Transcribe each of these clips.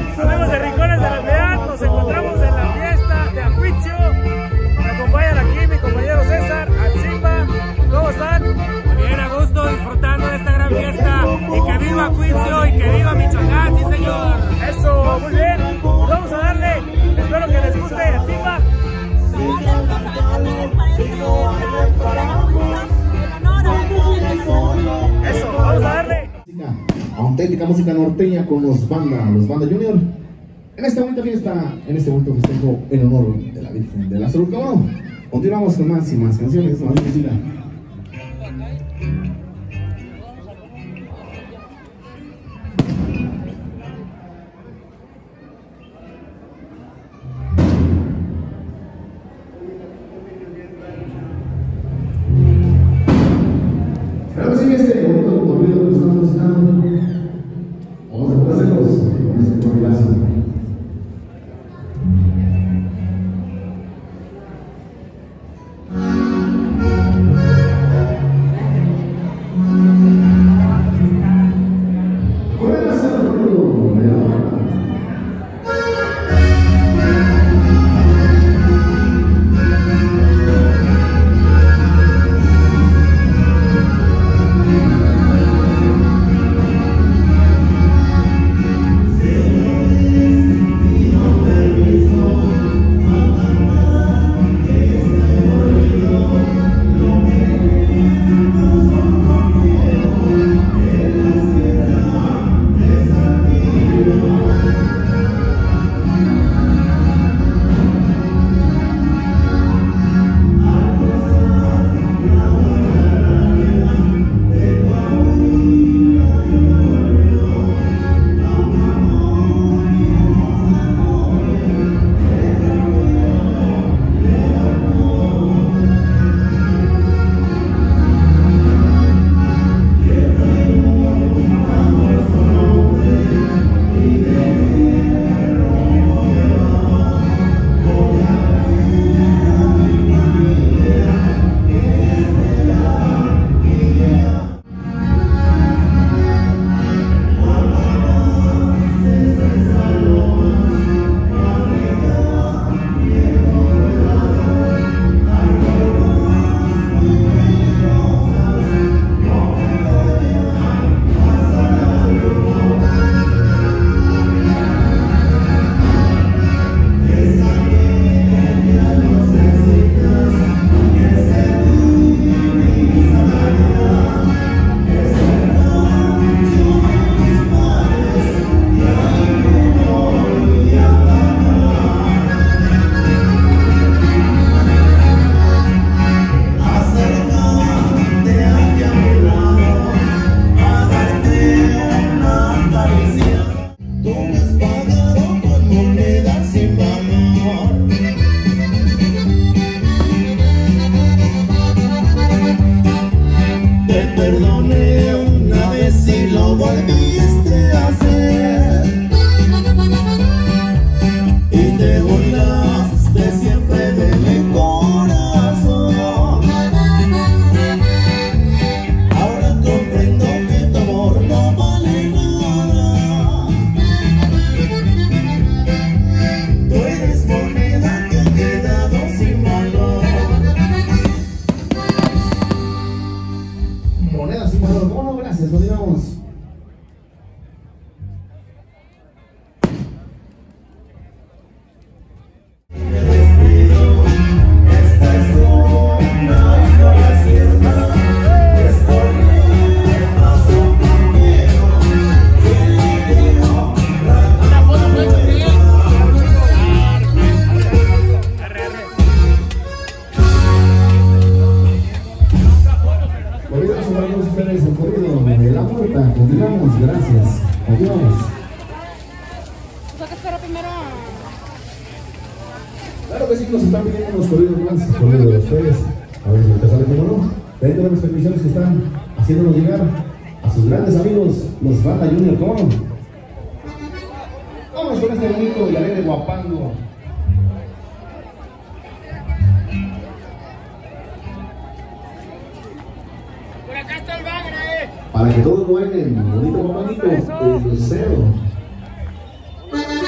Amigos de Rincones de la Piedad, nos encontramos en la fiesta de Acuitzio. Me acompañan aquí mi compañero César, Atzimba. ¿Cómo están? Bien, a gusto, disfrutando de esta gran fiesta. Y que viva Acuitzio y que viva Michoacán, sí señor. Eso, muy bien. Pues vamos a darle. Espero que les guste, Atzimba. Eso, vamos a darle. Auténtica música norteña con los Banda Junior. En esta bonita fiesta, en este bonito festejo en honor de la Virgen de la Salud. ¿Cómo no? Continuamos con más y más canciones, más música. Claro que sí, este bonito corrido que estamos escuchando, vamos a complacerlos con este corridazo. Monedas y valor, ¿cómo no? Gracias, continuamos. Continuamos, gracias. Continuamos. ¿Toca esperar primero? Claro que sí, nos están pidiendo unos corridos más, corridos de los tres. A ver si te sale como no. Dentro de las peticiones que están haciéndonos llegar a sus grandes amigos, los Banda Junior, ¿cómo no? Vamos con este bonito y alegre guapango. Por acá está el bagre. Para que todos lo bailen, bonito guapanguito, el cero.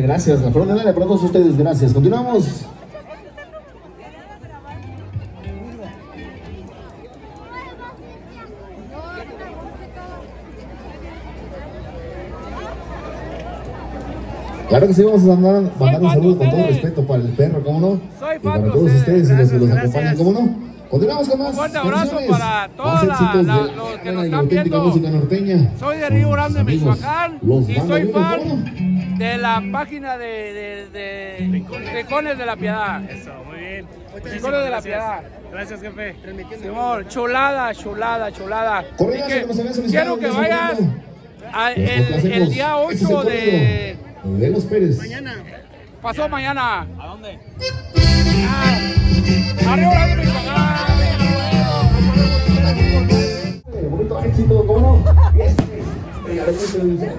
gracias. La flor del aire para todos ustedes, gracias. Continuamos. Claro que sí, vamos a mandar un saludo con todo respeto para el perro, ¿cómo no? Soy y para fan todos de ustedes y los que los gracias. acompañan, ¿cómo no? Continuamos con más. Un fuerte abrazo canciones, para todos más éxitos de los la que nos buena y están auténtica viendo. música norteña. Soy de Río Grande, Amigos, Michoacán, los y Banda soy Junior, fan ¿cómo no? de la página de Rincones de la Piedad. Eso, muy bien. Rincones de la Piedad. Gracias, jefe. Simón, chulada, chulada, chulada. Corridas Y que que nos habían solicitado quiero que en ese vayas momento. el día 8 de... de los Pérez. Pasó mañana. ¿A dónde? A Río Grande, Michoacán. Bonito éxito, ¿cómo no? Este es el éxito del museo.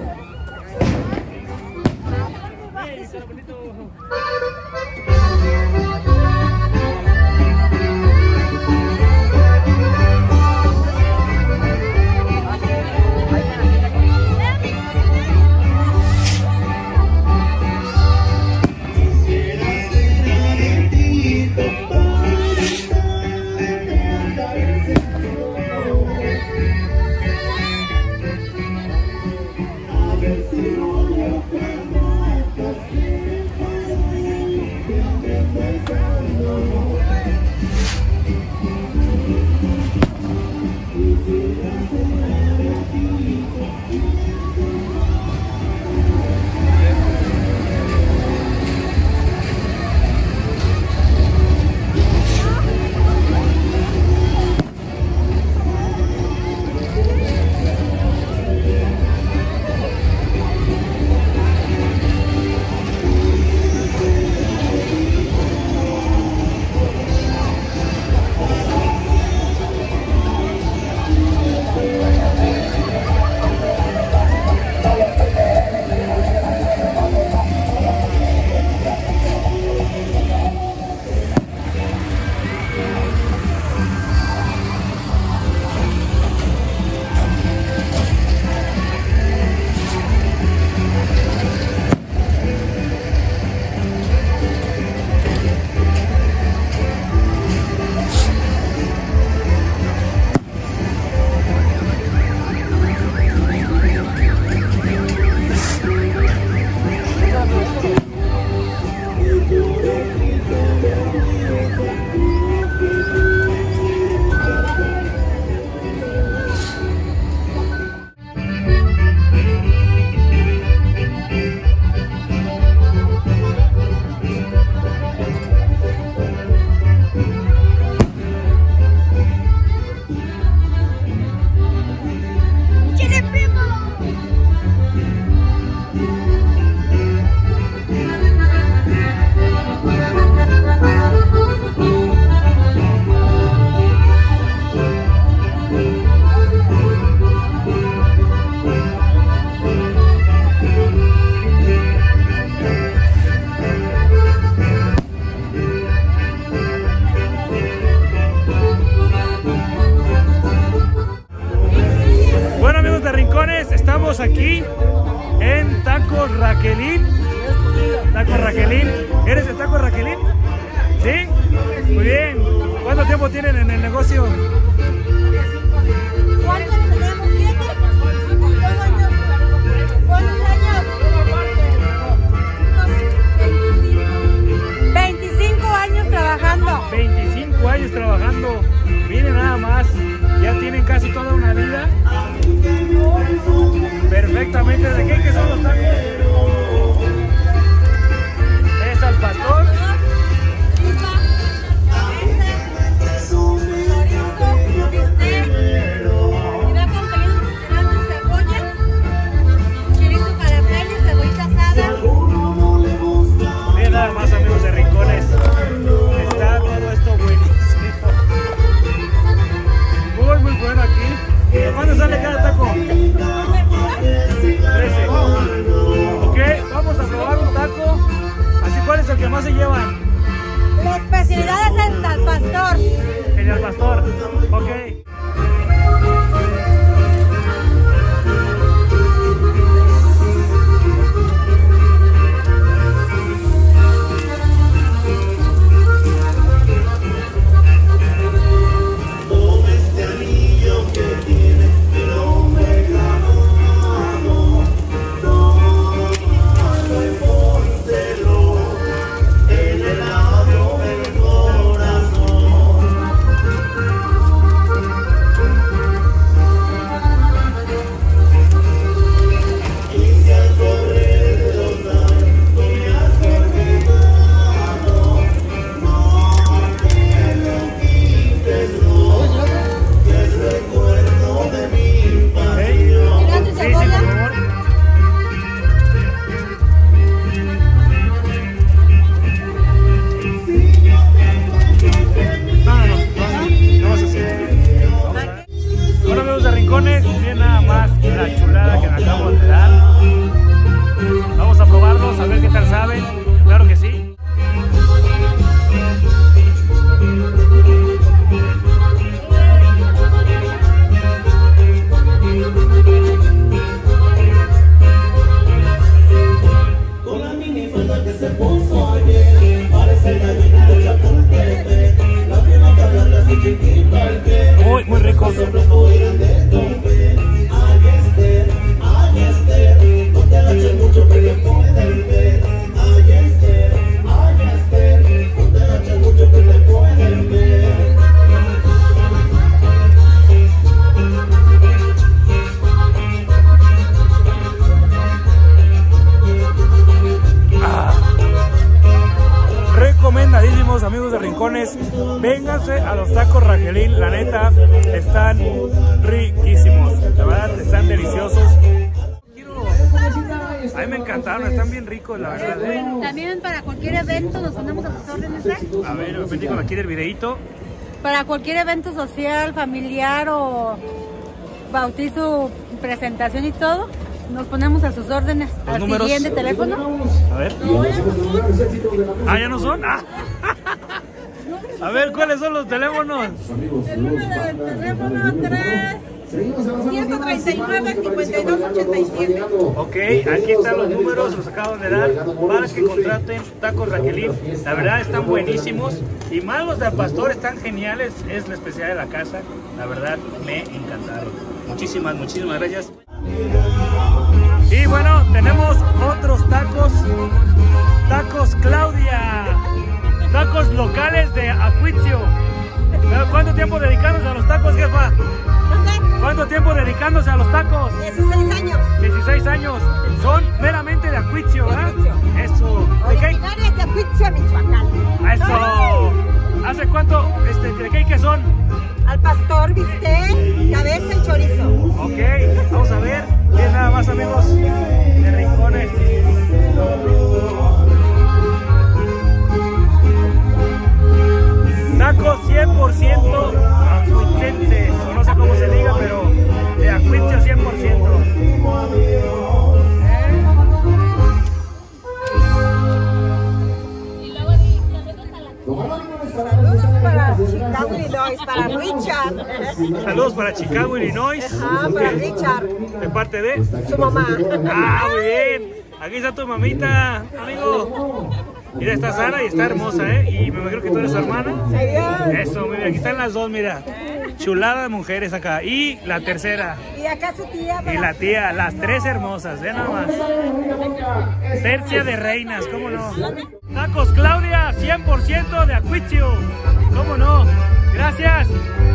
Estamos aquí en Taco Raquelín. Taco Raquelín. ¿Eres de Taco Raquelín? ¿Sí? Muy bien. ¿Cuánto tiempo tienen en el negocio? ¿Cuántos tenemos? ¿Cuántos años? 25 años trabajando. 25 años trabajando. Miren nada más. Ya tienen casi toda una vida. Perfectamente. ¿De qué son los tacos? Es al pastor. Miren nada más, amigos de Rincones. Está todo esto buenísimo. Muy bueno aquí. ¿Cuándo sale cada taco? 13. Ok, vamos a probar un taco. Así, ¿cuál es el que más se llevan? La especialidad es el al pastor. El al pastor. Ok. rincones, vénganse a los tacos Raquelín, la neta, están riquísimos, la verdad, están deliciosos. A mí me encantaron, están bien ricos, la verdad. También para cualquier evento nos ponemos a tus órdenes, ¿eh? A ver, bendigo aquí el videito. Para cualquier evento social, familiar o bautizo, presentación y todo, nos ponemos a sus órdenes. Al números. siguiente teléfono. A ver. Ah, ¿ya no son? Ah. A ver, ¿cuáles son los teléfonos? El número del teléfono 139-5287. Ok, aquí están los números, los acabo de dar para que contraten tacos Raquelín. La verdad están buenísimos y más los de al pastor están geniales, es la especialidad de la casa. La verdad me encantaron. Muchísimas gracias. Y bueno, tenemos otros tacos, tacos Claudia, tacos locales de Acuitzio. ¿Cuánto tiempo dedicándose a los tacos, jefa? ¿Cuánto tiempo dedicándose a los tacos? 16 años. 16 años. Son meramente de Acuitzio, ¿verdad? Eso. ¿De qué? Originarias de Acuitzio, Michoacán. Eso. ¿Hace cuánto? ¿De qué son? Al pastor, bistec, cabeza y chorizo. Ok, vamos a ver. Bien, nada más, amigos de Rincones. Tacos 100% acuitzenses, o no sé cómo se diga, pero de Acuitzio 100%. Para Chicago, Illinois, para Richard. Saludos para Chicago, Illinois. Ajá, para Richard. ¿De parte de? Su mamá. Ah, muy bien. Aquí está tu mamita, amigo. Mira, está sana y está hermosa, ¿eh? Y me imagino que tú eres su hermana. Eso, muy bien. Aquí están las dos, mira. Chulada de mujeres acá. Y la tercera. Y acá su tía. Y la tía, las tres hermosas, ¿eh? Nada más. Tercia de reinas, ¿cómo no? Tacos Claudia, 100% de Acuitzio. ¿Cómo no? Gracias.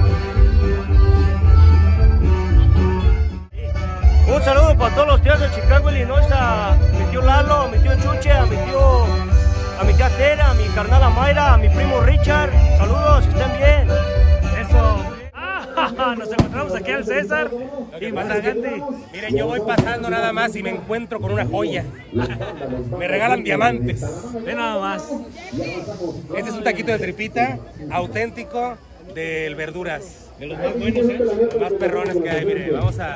Un saludo para todos los tíos de Chicago, Illinois, a mi tío Lalo, a mi tío Chuche, a mi tía Tera, a mi carnal Mayra, a mi primo Richard. Saludos, que estén bien. Eso. Nos encontramos aquí al César y Matagante. Miren, yo voy pasando nada más y me encuentro con una joya. Me regalan diamantes. Ve nada más. Este es un taquito de tripita auténtico del Verduras. De los más buenos, ¿eh? Los más perrones que hay, mire, vamos a...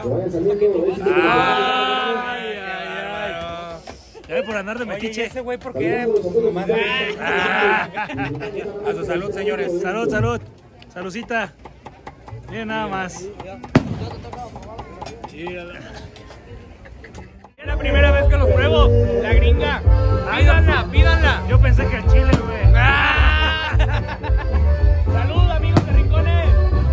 Ay. Ya ve por andar de Oye, ¿y metiche. ese güey por qué? Pues nomás... A su salud, señores. Salud, salud. Saludcita. Miren nada más. Es la primera vez que los pruebo. La gringa. Pídanla, pídanla. Yo pensé que el chile, güey. Salud, amigos de Rincones.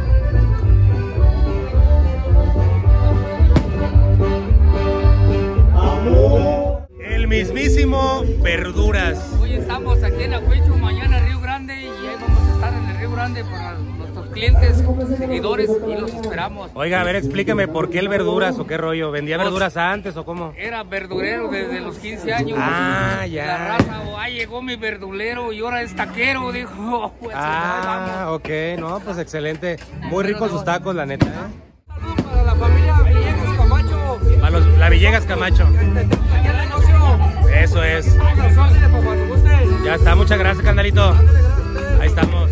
El mismísimo Verduras. Hoy estamos aquí en Acuitzio, mañana en Río Grande y ahí vamos a estar en el Río Grande para nuestros clientes, seguidores y los esperamos. Oiga, a ver, explíqueme por qué el Verduras o qué rollo. ¿Vendía verduras antes o cómo? Era verdurero desde los 15 años. Ah, ya. La raza, llegó mi verdulero y ahora es taquero, dijo. Pues, Ok, no, pues excelente. Muy ricos sus tacos, la neta. Saludos para la familia Villegas Camacho. Para la Villegas Camacho. Eso es. Ya está, muchas gracias, Candalito. Ahí estamos.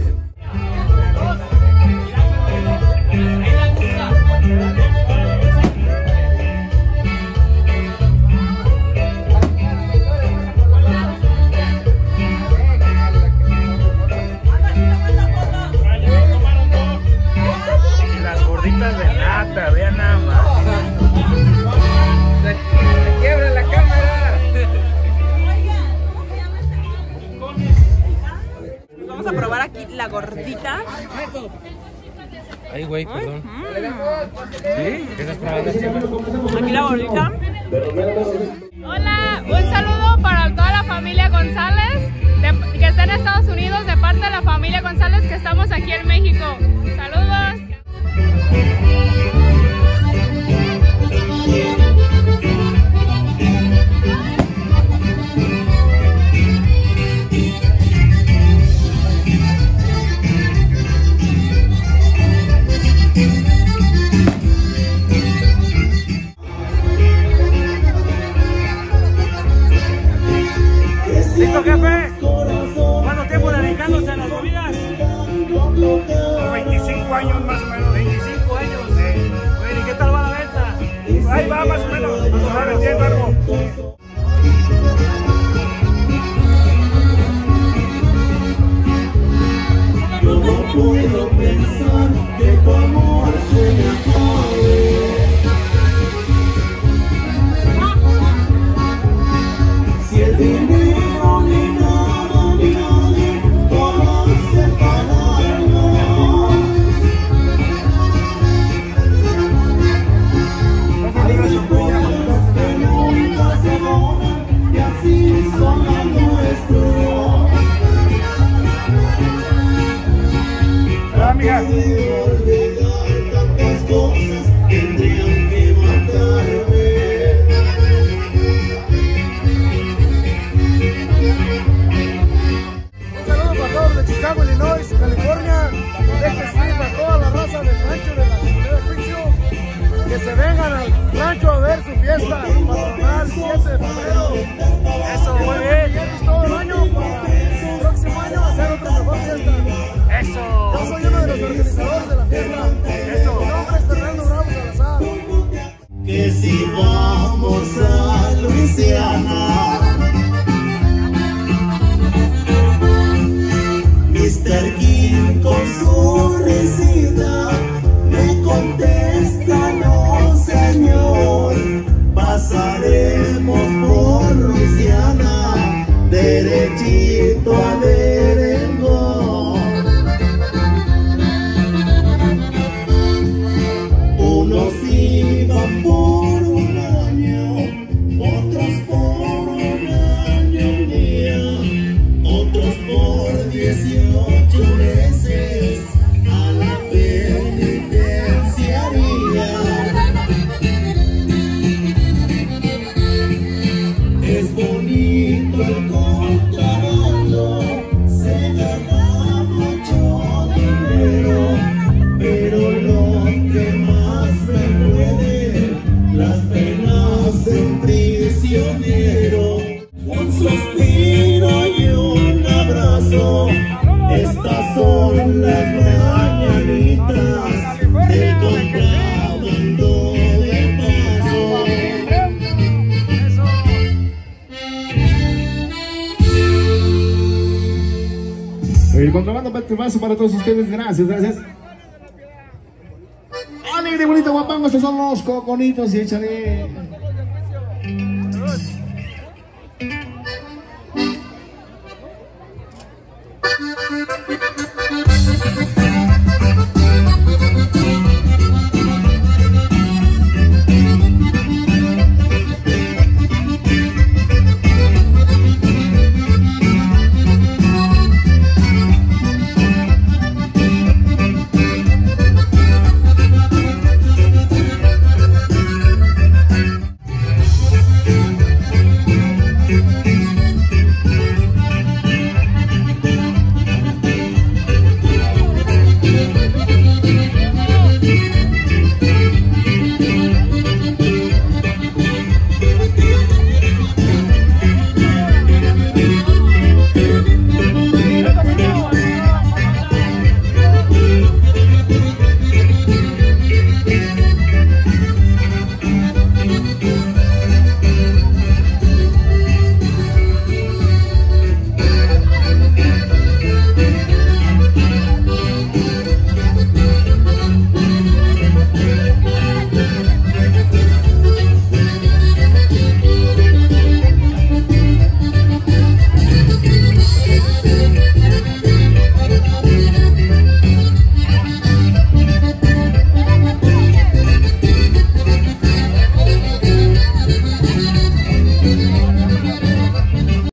Y las gorditas de nata, vean nada más. Se quiebra la cámara. Vamos a probar aquí la gordita. Ay, güey, perdón. ¿Sí? ¿Qué estás probando? Aquí la gordita. Hola, un saludo para toda la familia González que está en Estados Unidos, de parte de la familia González que estamos aquí en México. Saludos. jefe, ¿cuánto tiempo dedicándose a las movidas? 25 años más o menos. 25 años. Oye, ¿y qué tal va la venta? Ahí va más o menos, se va vendiendo algo. Yo no puedo pensar que tu amor se me acabe. Si el dinero ni nada ni nadie podrá separarnos. Hay recuerdos que nunca se borran y así son los nuestros. Amiga. Olvidar tantas cosas tendrían que matarme. Un saludo para todos de Chicago, Illinois, California. Este sí, para toda la raza del rancho de la comunidad de Juicio. Que se vengan al rancho a ver su fiesta patronal 7 de febrero. Eso, muy bien. Todo el año para el próximo año hacer otra mejor fiesta. Eso. Yo soy uno de los organizadores de la fiesta. Eso. Mi nombre es Fernando Bravo Salazar. Que si vamos a Luisiana, Mr. King con su risita me contesta: no señor, pasaremos por Luisiana derechito a Merengón. Unos iban por un año, otros por un año y un día, otros por 18 meses a la penitenciaría. Es bonito el contrabando, se gana mucho dinero, pero lo que más me puede, las penas de un prisionero. Un suspiro y un abrazo, estas son las mañanitas del contrabando de paso. El contrabando paso para todos ustedes, gracias, gracias. Alegre, bonito, guapango, estos son los coconitos y échale.